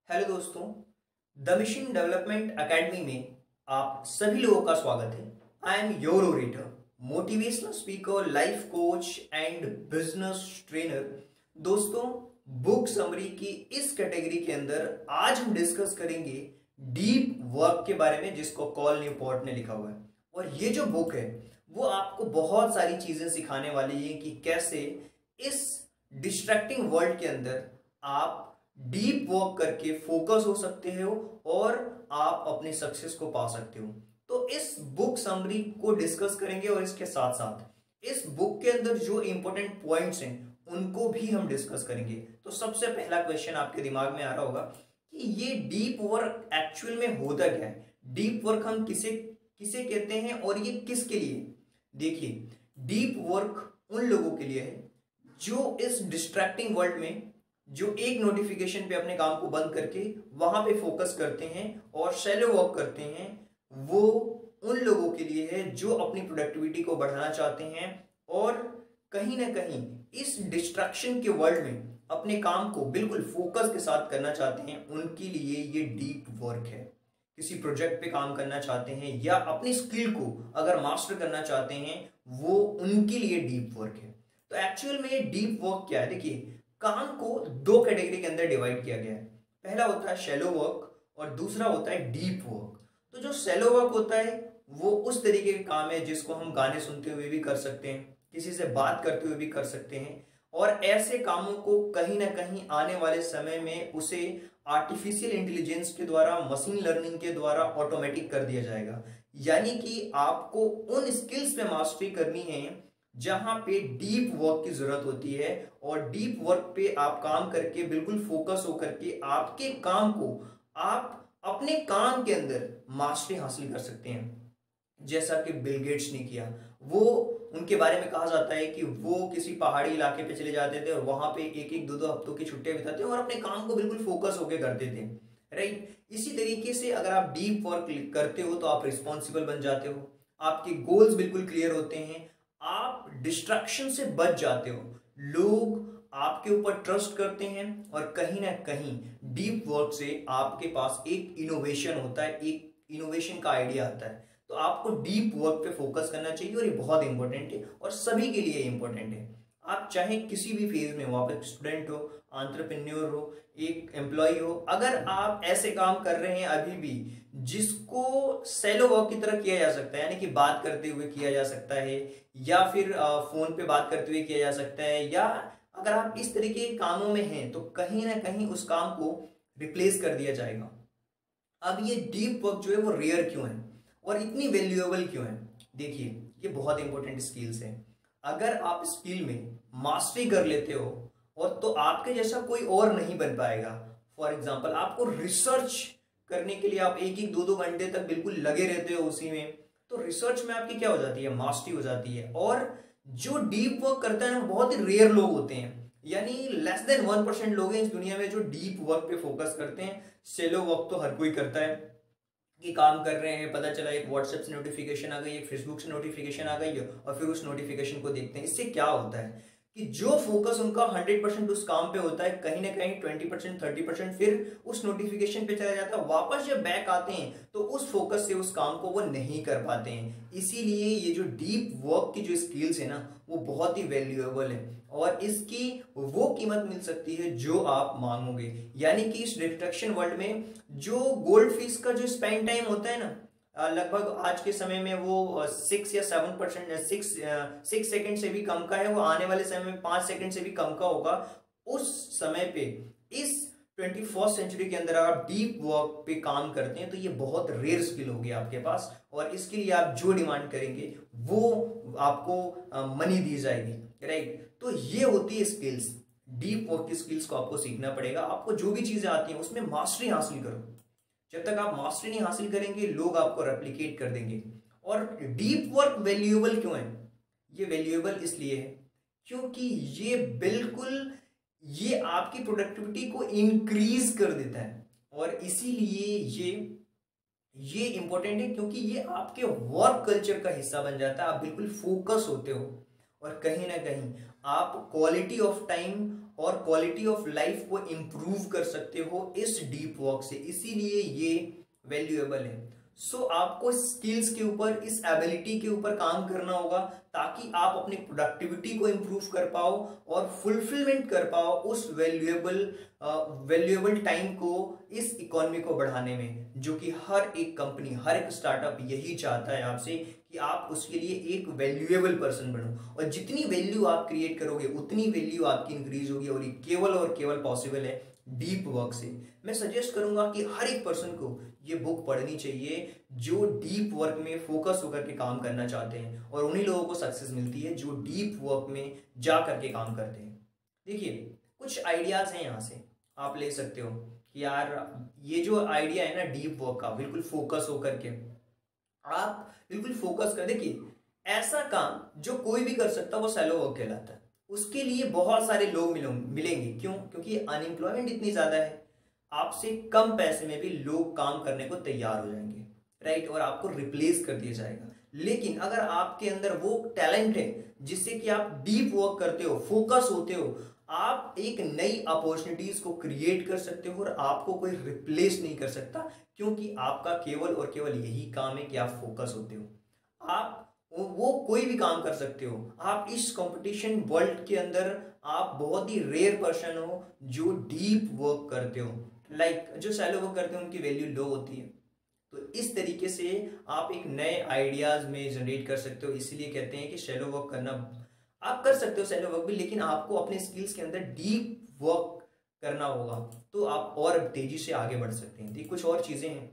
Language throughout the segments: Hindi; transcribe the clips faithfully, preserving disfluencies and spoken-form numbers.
हेलो दोस्तों, द मिशन डेवलपमेंट एकेडमी में आप सभी लोगों का स्वागत है। I am your orator, motivational speaker, life coach and business trainer. दोस्तों, बुक समरी की इस कैटेगरी के अंदर आज हम डिस्कस करेंगे डीप वर्क के बारे में, जिसको कॉल न्यूपोर्ट ने लिखा हुआ है। और ये जो बुक है वो आपको बहुत सारी चीजें सिखाने वाली है कि कैसे इस डिस्ट्रैक्टिंग वर्ल्ड के अंदर आप डीप वर्क करके फोकस हो सकते हो और आप अपने सक्सेस को पा सकते हो। तो इस बुक समरी को डिस्कस करेंगे और इसके साथ साथ इस बुक के अंदर जो इंपॉर्टेंट पॉइंट्स हैं उनको भी हम डिस्कस करेंगे। तो सबसे पहला क्वेश्चन आपके दिमाग में आ रहा होगा कि ये डीप वर्क एक्चुअल में होता क्या है, डीप वर्क हम किसे किसे कहते हैं और ये किसके लिए। देखिए, डीप वर्क उन लोगों के लिए है जो इस डिस्ट्रैक्टिंग वर्ल्ड में जो एक नोटिफिकेशन पे अपने काम को बंद करके वहां पे फोकस करते हैं और शैलो वर्क करते हैं। वो उन लोगों के लिए है जो अपनी प्रोडक्टिविटी को बढ़ाना चाहते हैं और कहीं ना कहीं इस डिस्ट्रैक्शन के वर्ल्ड में अपने काम को बिल्कुल फोकस के साथ करना चाहते हैं। उनके लिए ये डीप वर्क है। किसी प्रोजेक्ट पे काम करना चाहते हैं या अपनी स्किल को अगर मास्टर करना चाहते हैं, वो उनके लिए डीप वर्क है। तो एक्चुअल में डीप वर्क क्या है? देखिए, काम को दो कैटेगरी के अंदर डिवाइड किया गया है। पहला होता है शैलो वर्क और दूसरा होता है डीप वर्क। तो जो शैलो वर्क होता है वो उस तरीके के काम है जिसको हम गाने सुनते हुए भी कर सकते हैं, किसी से बात करते हुए भी कर सकते हैं। और ऐसे कामों को कहीं ना कहीं आने वाले समय में उसे आर्टिफिशियल इंटेलिजेंस के द्वारा, मशीन लर्निंग के द्वारा ऑटोमेटिक कर दिया जाएगा। यानी कि आपको उन स्किल्स पे मास्टरी करनी है जहां पे डीप वर्क की जरूरत होती है। और डीप वर्क पे आप काम करके बिल्कुल फोकस होकर के आपके काम को आप अपने काम के अंदर मास्टरी हासिल कर सकते हैं। जैसा कि बिल गेट्स ने किया, वो उनके बारे में कहा जाता है कि वो किसी पहाड़ी इलाके पे चले जाते थे और वहां पे एक एक दो दो हफ्तों की छुट्टियां बिताते और अपने काम को बिल्कुल फोकस होकर करते थे। राइट, इसी तरीके से अगर आप डीप वर्क करते हो तो आप रिस्पॉन्सिबल बन जाते हो, आपके गोल्स बिल्कुल क्लियर होते हैं, आप डिस्ट्रैक्शन से बच जाते हो, लोग आपके ऊपर ट्रस्ट करते हैं और कहीं ना कहीं डीप वर्क से आपके पास एक इनोवेशन होता है, एक इनोवेशन का आइडिया आता है। तो आपको डीप वर्क पे फोकस करना चाहिए और ये बहुत इंपॉर्टेंट है और सभी के लिए इंपॉर्टेंट है। आप चाहे किसी भी फेज में हो, आप एक स्टूडेंट हो, एंटरप्रेन्योर हो, एक एम्प्लॉय हो, अगर आप ऐसे काम कर रहे हैं अभी भी जिसको सेलो वर्क की तरह किया जा सकता है, यानी कि बात करते हुए किया जा सकता है या फिर फोन पे बात करते हुए किया जा सकता है, या अगर आप इस तरीके के कामों में हैं तो कहीं ना कहीं उस काम को रिप्लेस कर दिया जाएगा। अब ये डीप वर्क जो है वो रेयर क्यों है और इतनी वैल्यूएबल क्यों है? देखिए, ये बहुत इंपॉर्टेंट स्किल्स है। अगर आप स्किल में मास्टरी कर लेते हो और तो आपके जैसा कोई और नहीं बन पाएगा। फॉर एग्जाम्पल, आपको रिसर्च करने के लिए आप एक एक दो दो घंटे तक बिल्कुल लगे रहते हो उसी में, तो रिसर्च में आपकी क्या हो जाती है? मास्टरी हो जाती है। और जो डीप वर्क करता है ना, बहुत ही रेयर लोग होते हैं, यानी लेस देन वन परसेंट लोग हैं इस दुनिया में जो डीप वर्क पे फोकस करते हैं। सेलो वर्क तो हर कोई करता है कि काम कर रहे हैं, पता चला एक व्हाट्सएप से नोटिफिकेशन आ गई, एक फेसबुक से नोटिफिकेशन आ गई और फिर उस नोटिफिकेशन को देखते हैं। इससे क्या होता है कि जो फोकस उनका हंड्रेड परसेंट उस काम पे होता है, कहीं ना कहीं ट्वेंटी परसेंट थर्टी परसेंट फिर उस नोटिफिकेशन पे चला जाता है। वापस जब बैक आते हैं तो उस फोकस से उस काम को वो नहीं कर पाते हैं। इसीलिए ये जो डीप वर्क की जो स्किल्स है ना, वो बहुत ही वैल्यूएबल है और इसकी वो कीमत मिल सकती है जो आप मांगोगे। यानी कि इस डिस्ट्रैक्शन वर्ल्ड में जो गोल्ड फिश का जो स्पेंड टाइम होता है ना, लगभग आज के समय में वो सिक्स या seven percent six six second से भी कम का है, वो आने वाले समय में पांच सेकेंड से भी कम का होगा। उस समय पे इस ट्वेंटी फर्स्ट सेंचुरी के अंदर अगर आप डीप वर्क पे काम करते हैं तो ये बहुत रेयर स्किल होगी आपके पास और इसके लिए आप जो डिमांड करेंगे वो आपको मनी दी जाएगी। राइट, तो ये होती है स्किल्स। डीप वर्क की स्किल्स को आपको सीखना पड़ेगा। आपको जो भी चीजें आती हैं उसमें मास्टरी हासिल करो। जब तक आप मास्टरी नहीं हासिल करेंगे, लोग आपको रेप्लिकेट कर देंगे। और डीप वर्क वैल्यूएबल क्यों है? ये वैल्यूएबल इसलिए है क्योंकि ये बिल्कुल ये आपकी प्रोडक्टिविटी को इंक्रीज कर देता है और इसीलिए ये ये इंपॉर्टेंट है क्योंकि ये आपके वर्क कल्चर का हिस्सा बन जाता है। आप बिल्कुल फोकस होते हो और कहीं ना कहीं आप क्वालिटी ऑफ टाइम और क्वालिटी ऑफ लाइफ को इम्प्रूव कर सकते हो इस डीप वर्क से, इसीलिए ये वैल्यूएबल है। सो so, आपको स्किल्स के ऊपर, इस एबिलिटी के ऊपर काम करना होगा ताकि आप अपनी प्रोडक्टिविटी को इम्प्रूव कर पाओ और फुलफिलमेंट कर पाओ उस वैल्यूएबल वैल्यूएबल टाइम को इस इकोनॉमी को बढ़ाने में, जो कि हर एक कंपनी, हर एक स्टार्टअप यही चाहता है आपसे कि आप उसके लिए एक वैल्यूएबल पर्सन बनो। और जितनी वैल्यू आप क्रिएट करोगे उतनी वैल्यू आपकी इंक्रीज होगी, और ये केवल और केवल पॉसिबल है डीप वर्क से। मैं सजेस्ट करूंगा कि हर एक पर्सन को ये बुक पढ़नी चाहिए जो डीप वर्क में फोकस होकर के काम करना चाहते हैं, और उन्हीं लोगों को सक्सेस मिलती है जो डीप वर्क में जा करके काम करते हैं। देखिए, कुछ आइडियाज हैं यहाँ से आप ले सकते हो कि यार ये जो आइडिया है ना डीप वर्क का, बिल्कुल फोकस होकर के आप बिल्कुल फोकस कर। देखिए, ऐसा काम जो कोई भी कर सकता है वो शैलो वर्क कहलाता है। उसके लिए बहुत सारे लोग मिलेंगे, क्यों? क्योंकि अनएम्प्लॉयमेंट इतनी ज्यादा है, आपसे कम पैसे में भी लोग काम करने को तैयार हो जाएंगे, राइट, और आपको रिप्लेस कर दिया जाएगा। लेकिन अगर आपके अंदर वो टैलेंट है जिससे कि आप डीप वर्क करते हो, फोकस होते हो, आप एक नई अपॉर्चुनिटीज को क्रिएट कर सकते हो और आपको कोई रिप्लेस नहीं कर सकता, क्योंकि आपका केवल और केवल यही काम है कि आप फोकस होते हो। आप वो कोई भी काम कर सकते हो। आप इस कंपटीशन वर्ल्ड के अंदर आप बहुत ही रेयर पर्सन हो जो डीप वर्क करते हो। लाइक like, जो शैलो वर्क करते हैं उनकी वैल्यू लो होती है। तो इस तरीके से आप एक नए आइडियाज में जनरेट कर सकते हो। इसीलिए कहते हैं कि शैलो वर्क करना, आप कर सकते हो शैलो वर्क भी, लेकिन आपको अपने स्किल्स के अंदर डीप वर्क करना होगा, तो आप और तेजी से आगे बढ़ सकते हैं। कुछ और चीजें हैं,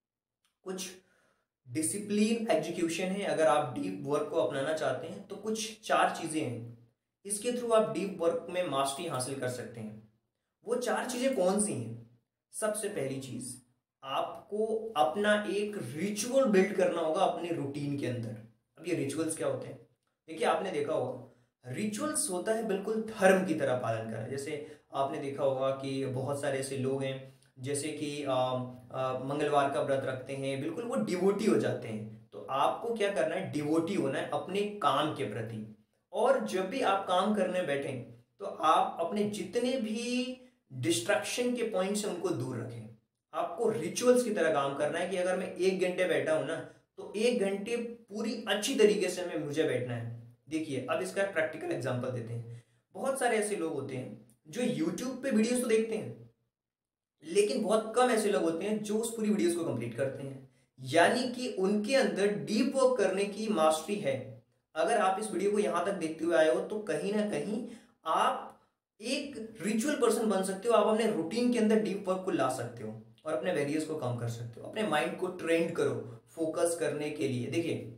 कुछ डिसिप्लिन एग्जीक्यूशन है। अगर आप डीप वर्क को अपनाना चाहते हैं तो कुछ चार चीजें हैं, इसके थ्रू आप डीप वर्क में मास्टरी हासिल कर सकते हैं। वो चार चीजें कौन सी हैं? सबसे पहली चीज, आपको अपना एक रिचुअल बिल्ड करना होगा अपने रूटीन के अंदर। अब ये रिचुअल्स क्या होते हैं? देखिए, आपने देखा होगा रिचुअल्स होता है बिल्कुल धर्म की तरह पालन करना। जैसे आपने देखा होगा कि बहुत सारे ऐसे लोग हैं जैसे कि मंगलवार का व्रत रखते हैं, बिल्कुल वो डिवोटी हो जाते हैं। तो आपको क्या करना है? डिवोटी होना है अपने काम के प्रति। और जब भी आप काम करने बैठें तो आप अपने जितने भी डिस्ट्रैक्शन के पॉइंट्स हैं उनको दूर रखें। आपको रिचुअल्स की तरह काम करना है कि अगर मैं एक घंटे बैठा हूं ना, तो एक घंटे पूरी अच्छी तरीके से मैं मुझे बैठना है। देखिए, अब इसका प्रैक्टिकल एग्जांपल देते हैं। बहुत सारे ऐसे लोग होते हैं जो यूट्यूब पे वीडियोस तो देखते हैं, लेकिन बहुत कम ऐसे लोग होते हैं जो उस पूरी वीडियोस को कंप्लीट करते हैं। यानी कि उनके अंदर डीप वर्क करने की मास्टरी है। अगर आप इस वीडियो को यहां तक देखते हुए आए हो तो कहीं ना कहीं आप एक रिचुअल पर्सन बन सकते हो। आप अपने रूटीन के अंदर डीप वर्क को ला सकते हो और अपने वेरियस को कम कर सकते हो। अपने माइंड को ट्रेंड करो फोकस करने के लिए। देखिए,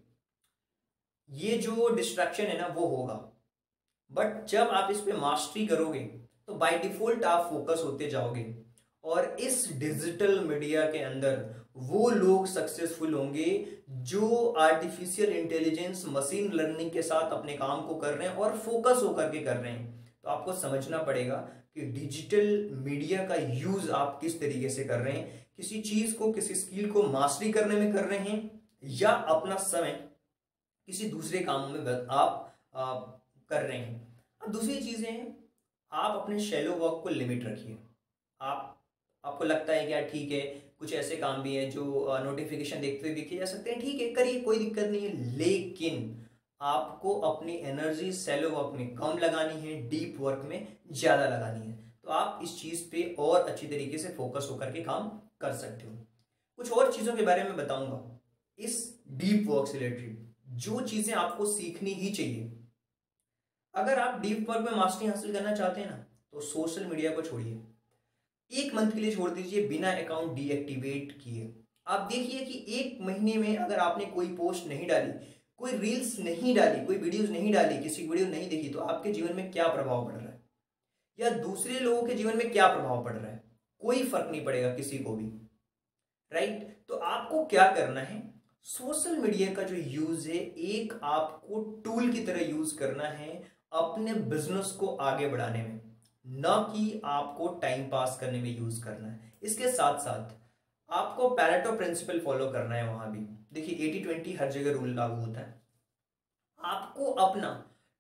ये जो डिस्ट्रैक्शन है ना वो होगा, बट जब आप इस पे मास्टरी करोगे तो बाय डिफॉल्ट आप फोकस होते जाओगे। और इस डिजिटल मीडिया के अंदर वो लोग सक्सेसफुल होंगे जो आर्टिफिशियल इंटेलिजेंस, मशीन लर्निंग के साथ अपने काम को कर रहे हैं और फोकस होकर के कर रहे हैं। तो आपको समझना पड़ेगा कि डिजिटल मीडिया का यूज आप किस तरीके से कर रहे हैं। किसी चीज को, किसी स्किल को मास्टरी करने में कर रहे हैं, या अपना समय किसी दूसरे कामों में आप आ, कर रहे हैं। अब दूसरी चीजें हैं, आप अपने शैलो वर्क को लिमिट रखिए। आप आपको लगता है कि यार ठीक है, कुछ ऐसे काम भी हैं जो नोटिफिकेशन देखते हुए भी किए जा सकते हैं, ठीक है, करिए, कोई दिक्कत नहीं है। लेकिन आपको अपनी एनर्जी शैलो वर्क में कम लगानी है, डीप वर्क में ज्यादा लगानी है। तो आप इस चीज पे और अच्छी तरीके से फोकस होकर के काम कर सकते हो। कुछ और चीजों के बारे में बताऊंगा इस डीप वर्क से रिलेटेड, जो चीजें आपको सीखनी ही चाहिए। अगर आप डीप वर्क में मास्टरी हासिल करना चाहते हैं ना, तो सोशल मीडिया को छोड़िए, एक मंथ के लिए छोड़ दीजिए, बिना अकाउंट डीएक्टिवेट किए। आप देखिए कि एक महीने में अगर आपने कोई पोस्ट नहीं डाली, कोई रील्स नहीं डाली, कोई वीडियोस नहीं डाली, किसी वीडियो नहीं देखी, तो आपके जीवन में क्या प्रभाव पड़ रहा है, या दूसरे लोगों के जीवन में क्या प्रभाव पड़ रहा है? कोई फर्क नहीं पड़ेगा किसी को भी, राइट। तो आपको क्या करना है? सोशल मीडिया का जो यूज है, एक आपको टूल की तरह यूज करना है अपने बिजनेस को आगे बढ़ाने में, न कि आपको टाइम पास करने में यूज करना है। इसके साथ साथ आपको पैरेटो प्रिंसिपल फॉलो करना है वहां भी। देखिए, एटी ट्वेंटी हर जगह रूल लागू होता है। आपको अपना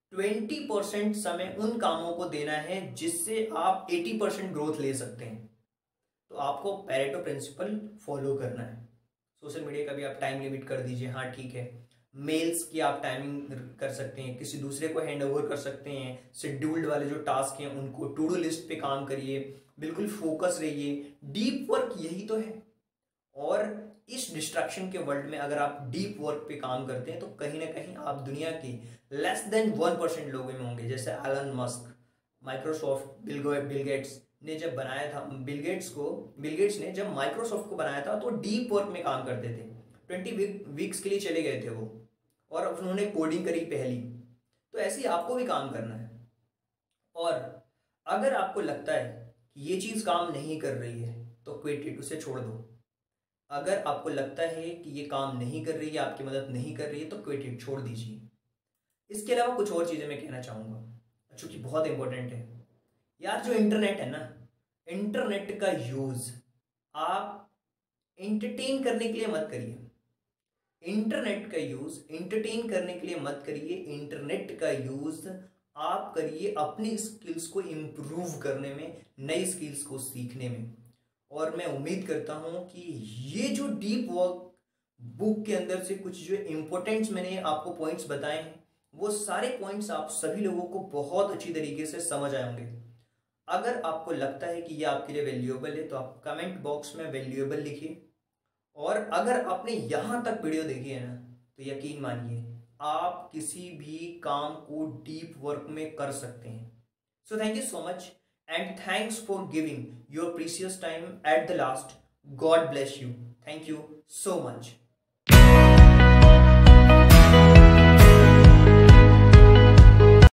ट्वेंटी परसेंट समय उन कामों को देना है जिससे आप एटी परसेंट ग्रोथ ले सकते हैं। तो आपको पेरेटो प्रिंसिपल फॉलो करना है। सोशल मीडिया का भी आप टाइम लिमिट कर दीजिए, हाँ ठीक है। मेल्स की आप टाइमिंग कर सकते हैं, किसी दूसरे को हैंड ओवर कर सकते हैं। शेड्यूल्ड वाले जो टास्क हैं उनको टू डू लिस्ट पे काम करिए, बिल्कुल फोकस रहिए। डीप वर्क यही तो है। और इस डिस्ट्रैक्शन के वर्ल्ड में अगर आप डीप वर्क पे काम करते हैं तो कहीं ना कहीं आप दुनिया के लेस देन वन परसेंट लोगों में होंगे। जैसे Elon Musk, Microsoft, Bill Bill Gates ने जब बनाया था, बिल गेट्स को बिल गेट्स ने जब माइक्रोसॉफ्ट को बनाया था तो डीप वर्क में काम करते थे। ट्वेंटी वीक्स के लिए चले गए थे वो, और उन्होंने कोडिंग करी पहली। तो ऐसे ही आपको भी काम करना है। और अगर आपको लगता है कि ये चीज काम नहीं कर रही है तो क्विट इट, उसे छोड़ दो। अगर आपको लगता है कि ये काम नहीं कर रही है, आपकी मदद नहीं कर रही है, तो क्विट इट, छोड़ दीजिए। इसके अलावा कुछ और चीजें मैं कहना चाहूंगा जो कि बहुत इंपॉर्टेंट है। यार जो इंटरनेट है ना, इंटरनेट का यूज आप एंटरटेन करने के लिए मत करिए। इंटरनेट का यूज एंटरटेन करने के लिए मत करिए। इंटरनेट का यूज आप करिए अपनी स्किल्स को इंप्रूव करने में, नई स्किल्स को सीखने में। और मैं उम्मीद करता हूं कि ये जो डीप वर्क बुक के अंदर से कुछ जो इंपॉर्टेंट्स मैंने आपको पॉइंट्स बताए हैं, वो सारे पॉइंट्स आप सभी लोगों को बहुत अच्छी तरीके से समझ आए होंगे। अगर आपको लगता है कि ये आपके लिए वैल्यूएबल है तो आप कमेंट बॉक्स में वैल्यूएबल लिखिए। और अगर आपने यहां तक वीडियो देखी है ना, तो यकीन मानिए आप किसी भी काम को डीप वर्क में कर सकते हैं। So thank you so much and thanks for giving your precious time at the last. God bless you. Thank you so much.